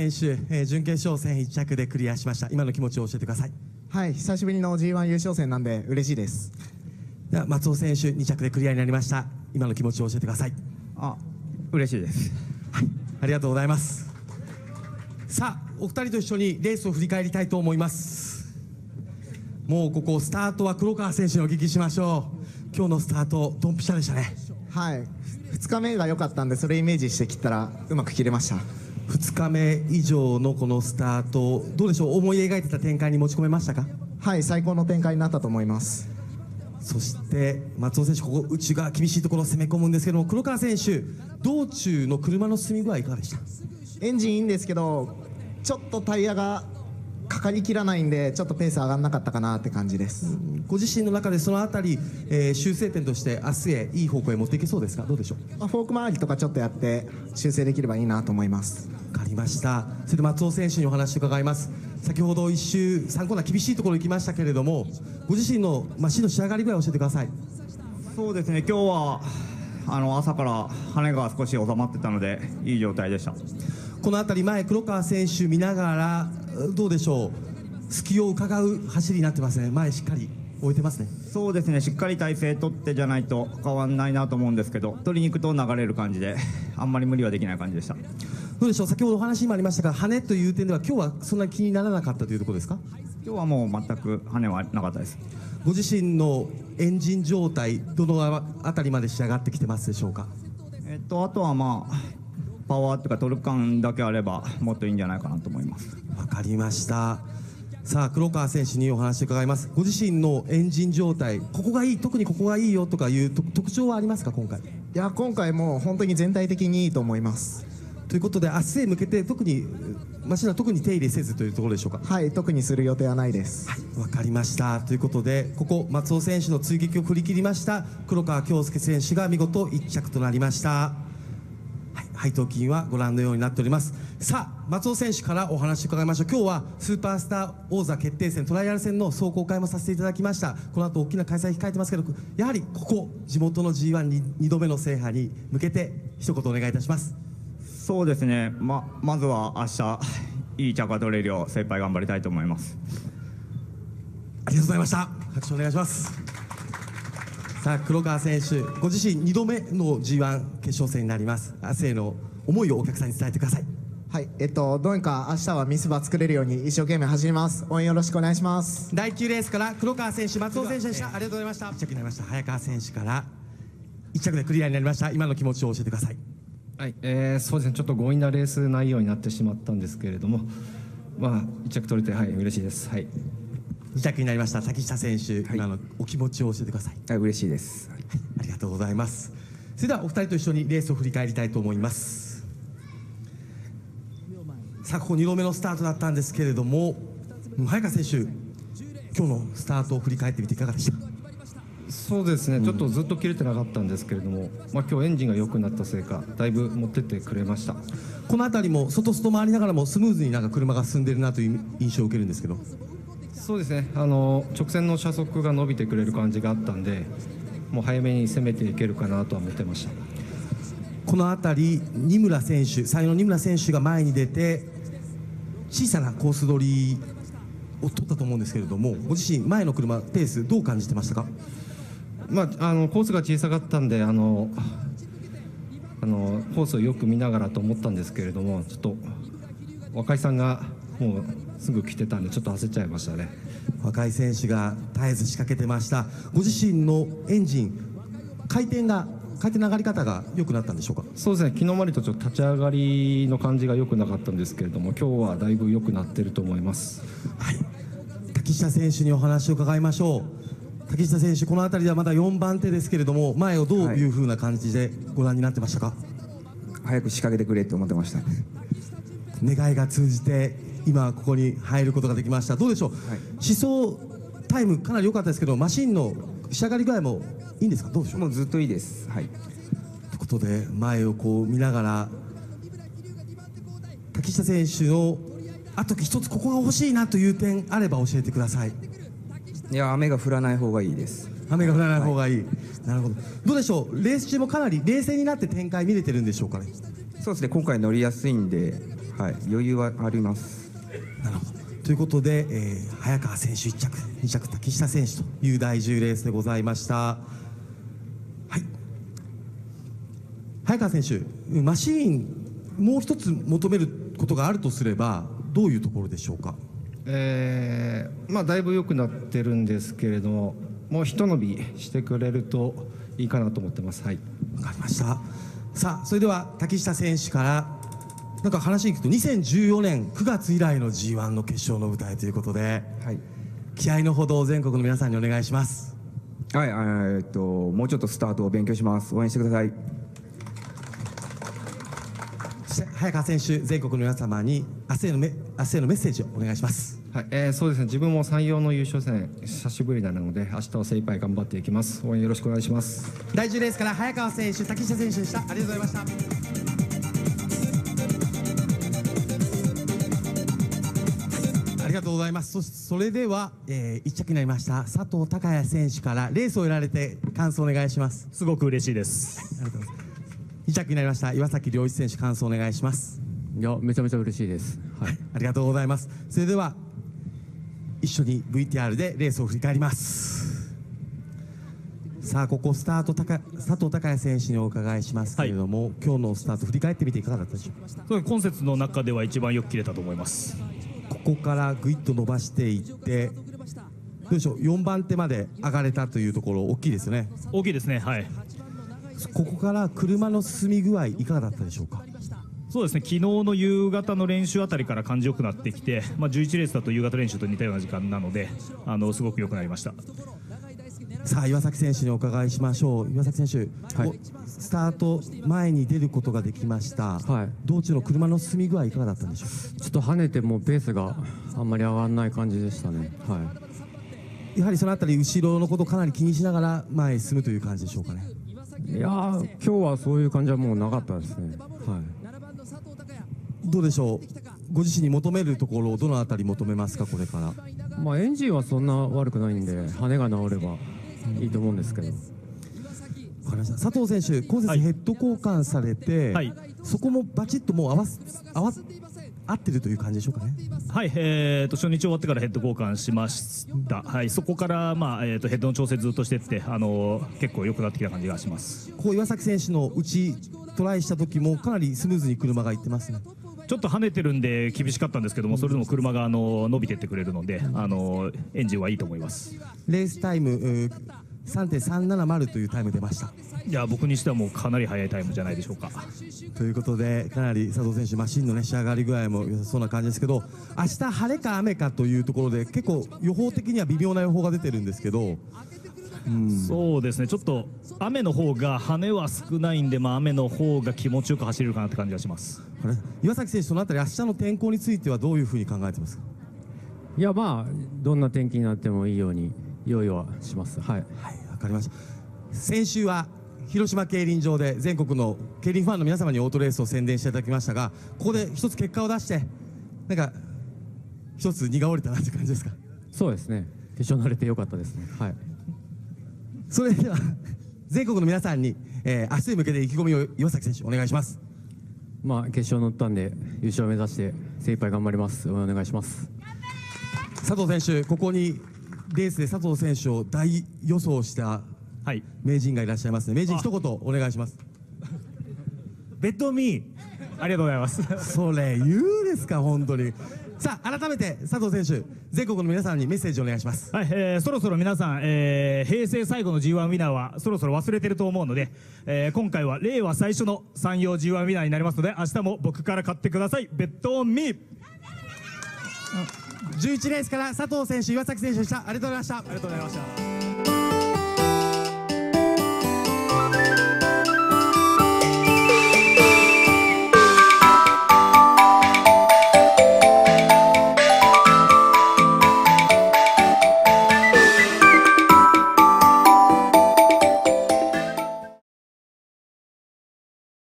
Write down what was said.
選手、準決勝戦1着でクリアしました。今の気持ちを教えてください。 はい、久しぶりの G1 優勝戦なんで嬉しいです。 では松尾選手2着でクリアになりました。今の気持ちを教えてください。 嬉しいです。 はい、ありがとうございます。さあお二人と一緒にレースを振り返りたいと思います。もうここスタートは黒川選手にお聞きしましょう。今日のスタートドンピシャでしたね。 はい、2日目が良かったんでそれイメージして切ったらうまく切れました。 2日目以上のこのスタートどうでしょう、思い描いてた展開に持ち込めましたか？ はい、最高の展開になったと思います。 そして松尾選手、ここ内側厳しいところを攻め込むんですけども、黒川選手道中の車の進み具合いかがでした？ エンジンいいんですけどちょっとタイヤがかかりきらないんでちょっとペース上がらなかったかなって感じです。 ご自身の中でそのあたり、修正点として明日へいい方向へ持っていけそうですか？どうでしょう？ フォーク周りとかちょっとやって修正できればいいなと思います。 分かりました。それで松尾選手にお話を伺います。先ほど1周3コーナー厳しいところ行きましたけれども、ご自身のマシンの仕上がり具合を教えてください。 そうですね、今日は朝から羽が少し収まってたのでいい状態でした。 このあたり前黒川選手見ながらどうでしょう、隙を伺う走りになってますね。前しっかり置いてますね。 そうですね、しっかり体勢取ってじゃないと変わんないなと思うんですけど、取りに行くと流れる感じであんまり無理はできない感じでした。 どうでしょう、先ほどお話にもありましたが羽という点では今日はそんなに気にならなかったというところですか？ 今日はもう全く羽はなかったです。 ご自身のエンジン状態どのあたりまで仕上がってきてますでしょうか？ あとはパワーというかトルク感だけあればもっといいんじゃないかなと思います。 わかりました。さあ黒川選手にお話を伺います。ご自身のエンジン状態ここがいい、特にここがいいよとかいう特徴はありますか？今回も本当に全体的にいいと思います。 ということで明日へ向けて特にマシンは特に手入れせずというところでしょうか？ はい、特にする予定はないです。 はい、わかりました。ということでここ松尾選手の追撃を振り切りました黒川恭介選手が見事1着となりました。配当金はご覧のようになっております。さあ松尾選手からお話を伺いましょう。今日はスーパースター王座決定戦トライアル戦の壮行会もさせていただきました。この後大きな開催控えてますけど、やはりここ地元の G1 に2度目の制覇に向けて一言お願いいたします。 そうですね、まずは明日いい着が取れるよう精一杯頑張りたいと思います。 ありがとうございました。拍手お願いします。さあ黒川選手ご自身2度目の G1 決勝戦になります。明日への思いをお客さんに伝えてください。 はい、どうにか明日はミスバ作れるように一生懸命走ります。応援よろしくお願いします。 第9レースから黒川選手松尾選手でした。ありがとうございました。1着になりました早川選手から1着でクリアになりました。今の気持ちを教えてください。 はい、そうですね、ちょっと強引なレース内容になってしまったんですけれども、1着取れて、嬉しいです。はい、 2着になりました滝下選手、今のお気持ちを教えてください。 嬉しいです。 ありがとうございます。それではお二人と一緒にレースを振り返りたいと思います。さあここ2度目のスタートだったんですけれども、早川選手今日のスタートを振り返ってみていかがでした？ そうですね、ちょっとずっと切れてなかったんですけれども、今日エンジンが良くなったせいかだいぶ持ってってくれました。 この辺りも外回りながらもスムーズに車が進んでるなという印象を受けるんですけど。 そうですね、直線の車速が伸びてくれる感じがあったんで、もう早めに攻めていけるかなとは思ってました。 この辺り二村選手、最後の二村選手が前に出て小さなコース取りを取ったと思うんですけれども、ご自身前の車ペースどう感じてましたか？ コースが小さかったんでコースをよく見ながらと思ったんですけれども、ちょっと若井さんがもうすぐ来てたんでちょっと焦っちゃいましたね。 若井選手が絶えず仕掛けてました。ご自身のエンジン回転の上がり方が良くなったんでしょうか？ そうですね、昨日までとちょっと立ち上がりの感じが良くなかったんですけれども、今日はだいぶ良くなってると思います。 はい、滝下選手にお話を伺いましょう。滝下選手この辺りではまだ4番手ですけれども、前をどういう風な感じでご覧になってましたか？ 早く仕掛けてくれと思ってました。 願いが通じて今ここに入ることができました。どうでしょう、試走タイムかなり良かったですけどマシンの仕上がり具合もいいんですか？どうでしょう？ もうずっといいです。はい。 ということで前をこう見ながら滝下選手のあと一つここが欲しいなという点あれば教えてください。 いや、雨が降らない方がいいです。 雨が降らない方がいい、なるほど。どうでしょう、レース中もかなり冷静になって展開見れてるんでしょうかね？ そうですね、今回乗りやすいんで、 はい、余裕はあります。 なるほど。ということで、早川選手1着、2着竹下選手という第10レースでございました。はい。早川選手、マシーンもう一つ求めることがあるとすればどういうところでしょうか。 まあだいぶ良くなってるんですけれども、もう一伸びしてくれるといいかなと思ってます。はい。 わかりました。さあ、それでは竹下選手からなんか話に聞くと2014年9月以来の G1 の決勝の舞台ということで、 はい、 気合のほどを全国の皆さんにお願いします。 はい、もうちょっとスタートを勉強します。応援してください。 そして早川選手、全国の皆様に明日へのメッセージをお願いします。 はい、そうですね。自分も山陽の優勝戦久しぶりなので、明日は精一杯頑張っていきます。応援よろしくお願いします。 第10レースから早川選手、竹下選手でした。ありがとうございました。ありがとうございます。それでは、1着になりました佐藤孝也選手からレースをやられて感想をお願いします。 すごく嬉しいです。 ありがとうございます。2着になりました岩崎良一選手、感想をお願いします。 いや、めちゃめちゃ嬉しいです。はい、 ありがとうございます。それでは一緒に VTR でレースを振り返ります。さあ、ここスタート佐藤孝也選手にお伺いしますけれども、今日のスタート振り返ってみていかがだったでしょうか。 そう今節の中では一番よく切れたと思います。 ここからぐいっと伸ばしていってどうでしょう、4番手まで上がれたというところ大きいですよね。 大きいですね。はい、 ここから車の進み具合いかがだったでしょうか。 そうですね、昨日の夕方の練習あたりから感じよくなってきて、11レースだと夕方練習と似たような時間なので、すごく良くなりました。 さあ、岩崎選手にお伺いしましょう。岩崎選手、 はい、 スタート前に出ることができました、 はい、 道中の車の進み具合いかがだったんでしょうか。 ちょっと跳ねてもペースがあんまり上がらない感じでしたね。はい、 やはりそのあたり後ろのことをかなり気にしながら前へ進むという感じでしょうかね。 いやー、今日はそういう感じはもうなかったですね。はい、 どうでしょう、ご自身に求めるところをどのあたり求めますか、これから。 まあエンジンはそんな悪くないんで、跳ねが治ればいいと思うんですけど。 わかりました。佐藤選手、今節ヘッド交換されて、はい、そこもバチッともう合ってるという感じでしょうかね。 はい、初日終わってからヘッド交換しました。はい、そこから、ヘッドの調整ずっとしてって、結構良くなってきた感じがします。 こう岩崎選手のトライした時もかなりスムーズに車がいってますね。 ちょっと跳ねてるんで厳しかったんですけども、それでも車が伸びてってくれるので、エンジンはいいと思います。 レースタイム3.370 というタイム出ました。 いや、僕にしてはもうかなり速いタイムじゃないでしょうか。 ということで、かなり佐藤選手マシンの、仕上がり具合も良さそうな感じですけど、明日晴れか雨かというところで結構予報的には微妙な予報が出てるんですけど、 そうですね、ちょっと雨の方が跳ねは少ないんで、雨の方が気持ちよく走れるかなって感じがします。 岩崎選手、そのあたり明日の天候についてはどういうふうに考えてますか。 いや、まあどんな天気になってもいいように用意はします。はい、 はい、わかりました。先週は広島競輪場で全国の競輪ファンの皆様にオートレースを宣伝していただきましたが、ここで一つ結果を出してなんか一つ荷が下りたなという感じですか。 そうですね、決勝慣れてよかったですね。はい、 それでは全国の皆さんに、明日に向けて意気込みを岩崎選手お願いします。 決勝乗ったんで優勝を目指して精一杯頑張ります。応援お願いします。 佐藤選手、ここにレースで佐藤選手を大予想した名人がいらっしゃいますね。名人、一言お願いします。 ベッドミー。ありがとうございます。 それ言うですか、本当に。さあ、改めて佐藤選手、全国の皆さんにメッセージをお願いします。 はい、そろそろ皆さん、平成最後の G1 ウィナーはそろそろ忘れてると思うので、今回は令和最初の山陽 G1 ウィナーになりますので、明日も僕から買ってください。ベッドオンミー。 11レースから佐藤選手、岩崎選手でした。ありがとうございました。 ありがとうございました。